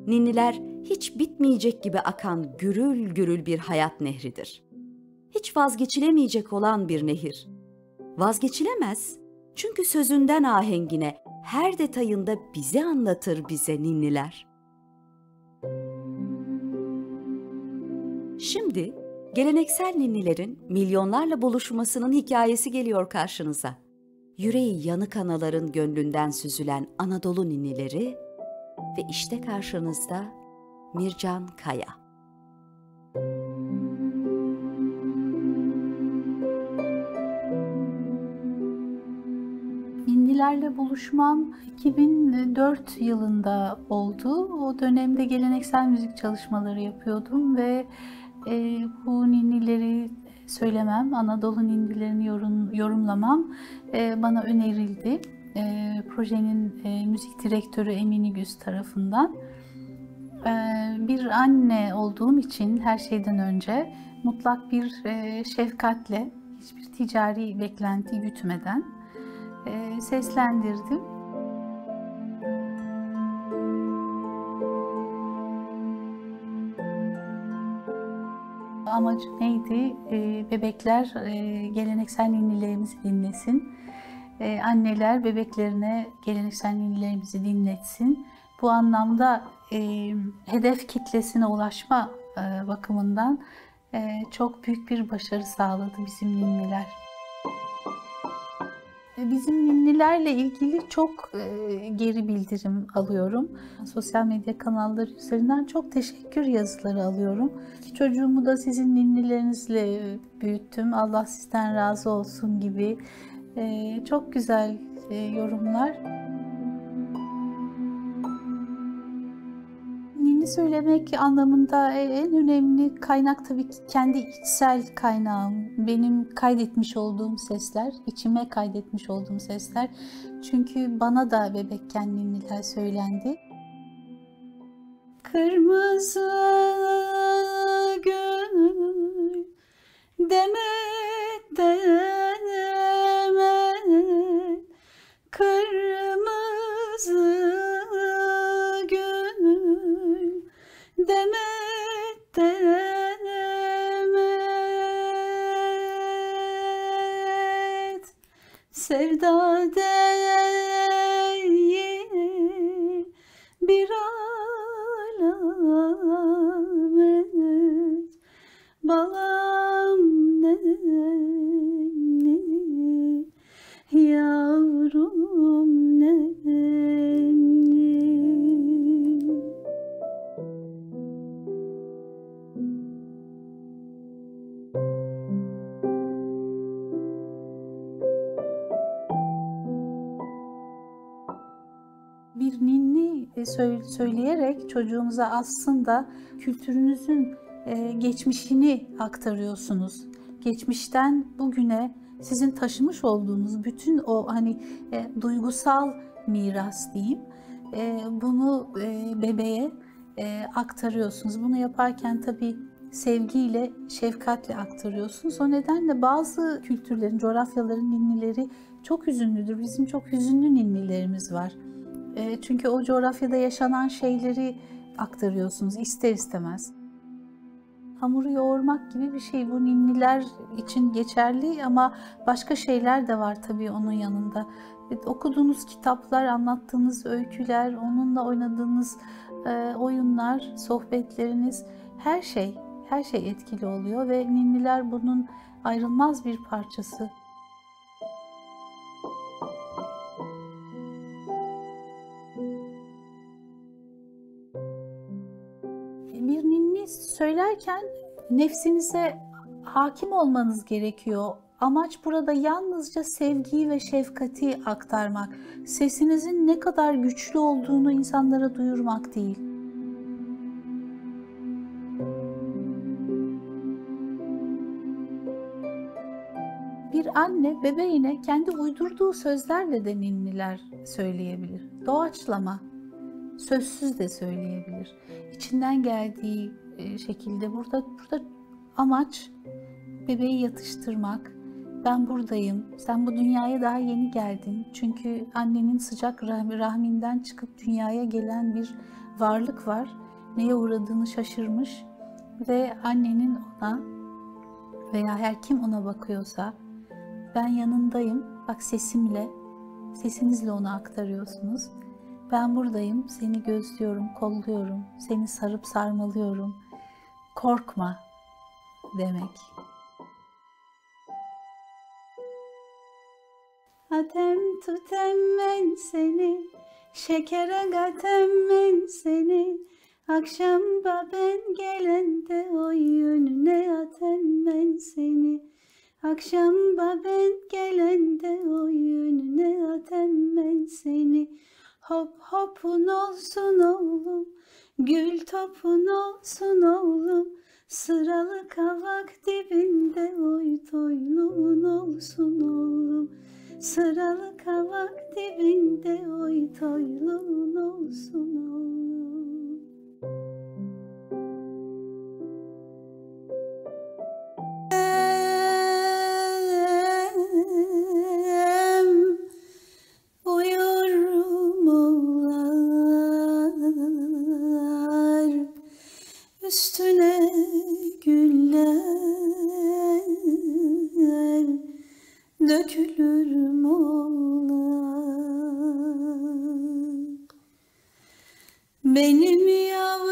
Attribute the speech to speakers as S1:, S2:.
S1: Ninniler hiç bitmeyecek gibi akan gürül gürül bir hayat nehridir. Hiç vazgeçilemeyecek olan bir nehir. Vazgeçilemez çünkü sözünden ahengine her detayında bizi anlatır bize ninniler. Şimdi geleneksel ninnilerin milyonlarla buluşmasının hikayesi geliyor karşınıza. Yüreği yanık anaların gönlünden süzülen Anadolu ninnileri ve işte karşınızda Mircan Kaya.
S2: Ninnilerle buluşmam 2004 yılında oldu. O dönemde geleneksel müzik çalışmaları yapıyordum ve bu ninnileri söylemem, Anadolu ninnilerini yorumlamam bana önerildi. Projenin müzik direktörü Emine Güz tarafından. Bir anne olduğum için her şeyden önce mutlak bir şefkatle, hiçbir ticari beklenti gütmeden seslendirdim. Amacı neydi? Bebekler geleneksel ninnilerimizi dinlesin. Anneler bebeklerine geleneksel ninnilerimizi dinletsin. Bu anlamda hedef kitlesine ulaşma bakımından çok büyük bir başarı sağladı bizim ninniler. Bizim ninnilerle ilgili çok geri bildirim alıyorum. Sosyal medya kanalları üzerinden çok teşekkür yazıları alıyorum. Çocuğumu da sizin ninnilerinizle büyüttüm, Allah sizden razı olsun gibi çok güzel yorumlar. Ninni söylemek anlamında en önemli kaynak tabii ki kendi içsel kaynağım. Benim kaydetmiş olduğum sesler, içime kaydetmiş olduğum sesler. Çünkü bana da bebekken ninniler söylendi. Kırmızı gül demet demet, kırmızı gül demet demet, sevda değil bir alamet, balam nenni, yavrum nenni. Bir ninni söyleyerek çocuğumuza aslında kültürünüzün geçmişini aktarıyorsunuz. Geçmişten bugüne sizin taşımış olduğunuz bütün o duygusal miras diyeyim, bunu bebeğe aktarıyorsunuz. Bunu yaparken tabii sevgiyle, şefkatle aktarıyorsunuz. O nedenle bazı kültürlerin, coğrafyaların ninnileri çok hüzünlüdür. Bizim çok hüzünlü ninnilerimiz var. Çünkü o coğrafyada yaşanan şeyleri aktarıyorsunuz ister istemez. Hamuru yoğurmak gibi bir şey. Bu ninniler için geçerli ama başka şeyler de var tabii onun yanında. Okuduğunuz kitaplar, anlattığınız öyküler, onunla oynadığınız oyunlar, sohbetleriniz, her şey etkili oluyor ve ninniler bunun ayrılmaz bir parçası. Bir ninni söylerken nefsinize hakim olmanız gerekiyor. Amaç burada yalnızca sevgiyi ve şefkati aktarmak. Sesinizin ne kadar güçlü olduğunu insanlara duyurmak değil. Bir anne bebeğine kendi uydurduğu sözlerle de ninniler söyleyebilir. Doğaçlama, sözsüz de söyleyebilir. İçinden geldiği şekilde burada amaç bebeği yatıştırmak, Ben buradayım. Sen bu dünyaya daha yeni geldin. Çünkü annenin sıcak rahminden çıkıp dünyaya gelen bir varlık var. Neye uğradığını şaşırmış ve annenin ona veya her kim ona bakıyorsa ben yanındayım. Bak sesinizle ona aktarıyorsunuz. Ben buradayım, seni gözlüyorum, kolluyorum, seni sarıp sarmalıyorum. Korkma demek. Atem tutem ben seni, şekere gatem ben seni. Akşam ben gelende oy yönüne atem ben seni. Akşam ben gelende oy yönüne atem ben seni. Hop hopun olsun oğlum, gül topun olsun oğlum. Sıralı kavak dibinde oy toyluğun olsun oğlum. Sıralı kavak dibinde oy toyluğun olsun oğlum. Uyurum oğlar, üstüne güller dökülür oğlar. Benim yavrum